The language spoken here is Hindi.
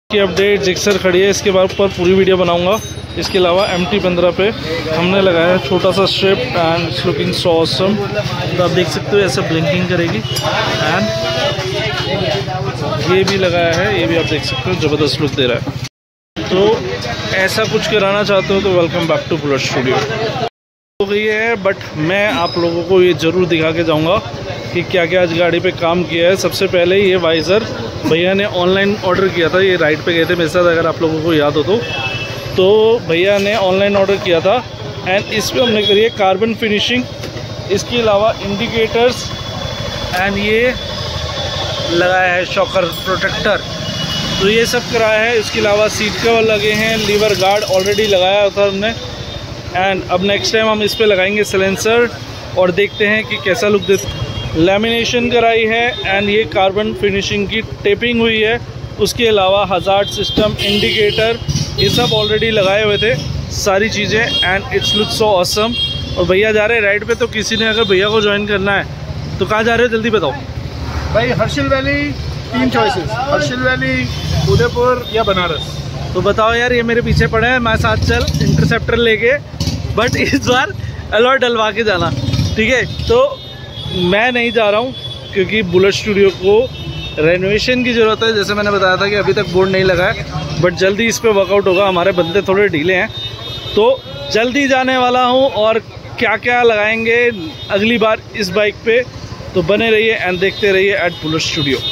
की अपडेट जिक्सर खड़ी है, इसके बाद पर पूरी वीडियो बनाऊंगा। इसके अलावा MT-15 पे हमने लगाया है छोटा सा strip and it's looking so awesome. तो आप देख सकते हो ऐसे ब्लिंकिंग करेगी एंड ये भी लगाया है, ये भी आप देख सकते हो ज़बरदस्त लुक दे रहा है। तो ऐसा कुछ कराना चाहते हो तो welcome back to bullet studio. हो गई है बट मैं आप लोगों को ये ज़रूर दिखा के जाऊँगा कि क्या क्या आज गाड़ी पे काम किया है। सबसे पहले ये वाइज़र भैया ने ऑनलाइन ऑर्डर किया था, ये राइड पे गए थे मेरे साथ अगर आप लोगों को याद हो तो भैया ने ऑनलाइन ऑर्डर किया था एंड इस पर हमने करी है कार्बन फिनिशिंग। इसके अलावा इंडिकेटर्स एंड ये लगाया है शॉकर प्रोटेक्टर, तो ये सब कराया है। इसके अलावा सीट कवर लगे हैं, लीवर गार्ड ऑलरेडी लगाया था हमने एंड अब नेक्स्ट टाइम हम इस पर लगाएंगे सिलेंसर और देखते हैं कि कैसा लुक देता। लैमिनेशन कराई है एंड ये कार्बन फिनिशिंग की टेपिंग हुई है। उसके अलावा हज़ार्ड सिस्टम, इंडिकेटर, ये सब ऑलरेडी लगाए हुए थे सारी चीज़ें and it's look so awesome. और भैया जा रहे हैं राइड पे, तो किसी ने अगर भैया को ज्वाइन करना है तो कहाँ जा रहे हो जल्दी बताओ भाई। Harshil valley, 3 choices, Harshil valley, Udaipur या बनारस। तो बताओ यार, ये मेरे पीछे पड़े हैं, मैं साथ चल इंटरसेप्टर लेके, बट इस बार अलॉट डलवा के जाना, ठीक है। तो मैं नहीं जा रहा हूँ क्योंकि बुलेट स्टूडियो को रेनोवेशन की ज़रूरत है। जैसे मैंने बताया था कि अभी तक बोर्ड नहीं लगा है बट जल्दी इस पे वर्कआउट होगा। हमारे बंदे थोड़े ढीले हैं तो जल्दी जाने वाला हूँ और क्या क्या लगाएंगे अगली बार इस बाइक पे, तो बने रहिए एंड देखते रहिए एट बुलेट स्टूडियो।